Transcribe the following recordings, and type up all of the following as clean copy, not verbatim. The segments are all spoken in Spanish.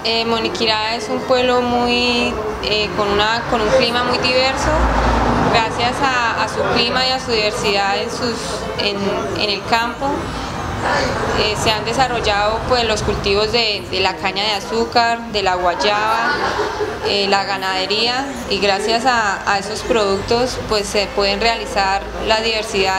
Moniquirá es un pueblo con un clima muy diverso. Gracias a su clima y a su diversidad en el campo, se han desarrollado pues, los cultivos de la caña de azúcar, de la guayaba, la ganadería, y gracias a esos productos pues, se pueden realizar la diversidad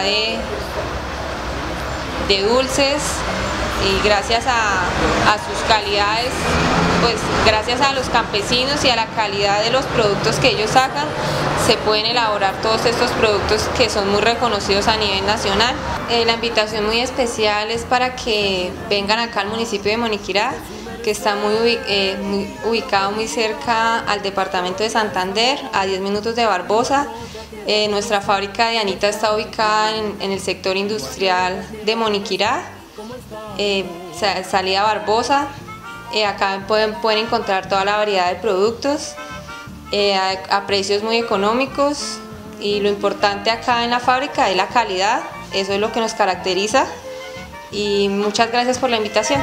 de dulces, y gracias a sus calidades, pues gracias a los campesinos y a la calidad de los productos que ellos sacan, se pueden elaborar todos estos productos que son muy reconocidos a nivel nacional. La invitación muy especial es para que vengan acá al municipio de Moniquirá, que está ubicado muy cerca al departamento de Santander, a 10 minutos de Barbosa. Nuestra fábrica de Anita está ubicada en el sector industrial de Moniquirá, salida Barbosa. Acá pueden encontrar toda la variedad de productos a precios muy económicos, y lo importante acá en la fábrica es la calidad. Eso es lo que nos caracteriza, y muchas gracias por la invitación.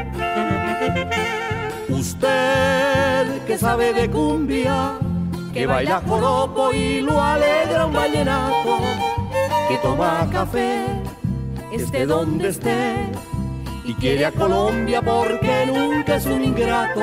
Usted que sabe de cumbia, que baila joropo y lo alegra un vallenato, que toma café, esté donde esté, y quiere a Colombia porque nunca es un ingrato.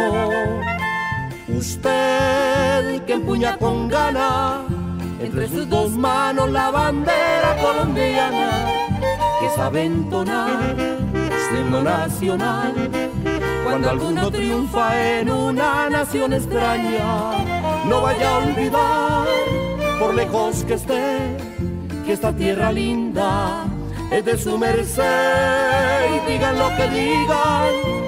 Usted que empuña con gana entre sus dos manos la bandera colombiana, que sabe entonar su himno nacional cuando alguno triunfa en una nación extraña. No vaya a olvidar, por lejos que esté, que esta tierra linda es de su merced, y digan lo que digan,